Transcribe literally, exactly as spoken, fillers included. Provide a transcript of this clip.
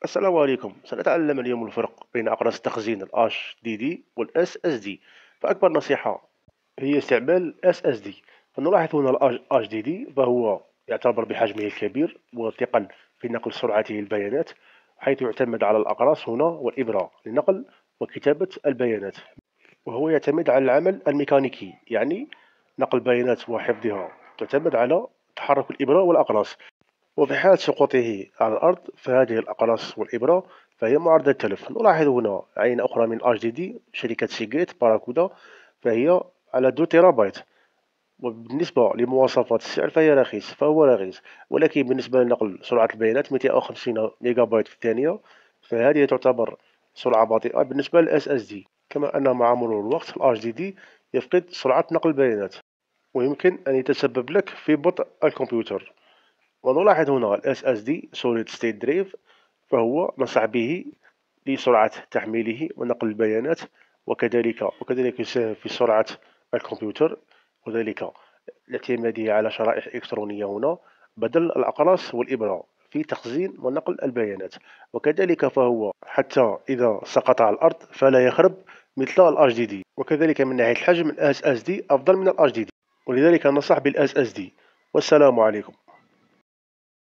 السلام عليكم. سنتعلم اليوم الفرق بين أقراص تخزين ال إتش دي دي وال إس إس دي. فأكبر نصيحة هي استعمال ال إس إس دي. فنلاحظ هنا ال إتش دي دي فهو يعتبر بحجمه الكبير وثقل في نقل سرعته البيانات، حيث يعتمد على الأقراص هنا والإبرة لنقل وكتابة البيانات، وهو يعتمد على العمل الميكانيكي، يعني نقل البيانات وحفظها تعتمد على تحرك الإبرة والأقراص. وفي حال سقوطه على الأرض فهذه الأقراص والإبرة فهي معرضة للتلف. نلاحظ هنا عينة أخرى من إتش دي دي شركة سيجيت باراكودا، فهي على اثنين تيرابايت. وبالنسبة لمواصفات السعر فهي رخيص فهو رخيص، ولكن بالنسبة لنقل سرعة البيانات مئتين وخمسين ميجا بايت في الثانية، فهذه تعتبر سرعة بطيئة بالنسبة لل إس إس دي. كما أن مع مرور الوقت ال إتش دي دي يفقد سرعة نقل البيانات، ويمكن أن يتسبب لك في بطء الكمبيوتر. ونلاحظ هنا ال إس إس دي Solid State Drive، فهو ننصح به لسرعة تحميله ونقل البيانات، وكذلك وكذلك يساهم في سرعة الكمبيوتر، وذلك لاعتماده على شرائح إلكترونية هنا بدل الأقراص والإبرة في تخزين ونقل البيانات. وكذلك فهو حتى إذا سقط على الأرض فلا يخرب مثل ال إتش دي دي. وكذلك من ناحية الحجم ال إس إس دي أفضل من ال إتش دي دي، ولذلك ننصح بال إس إس دي. والسلام عليكم.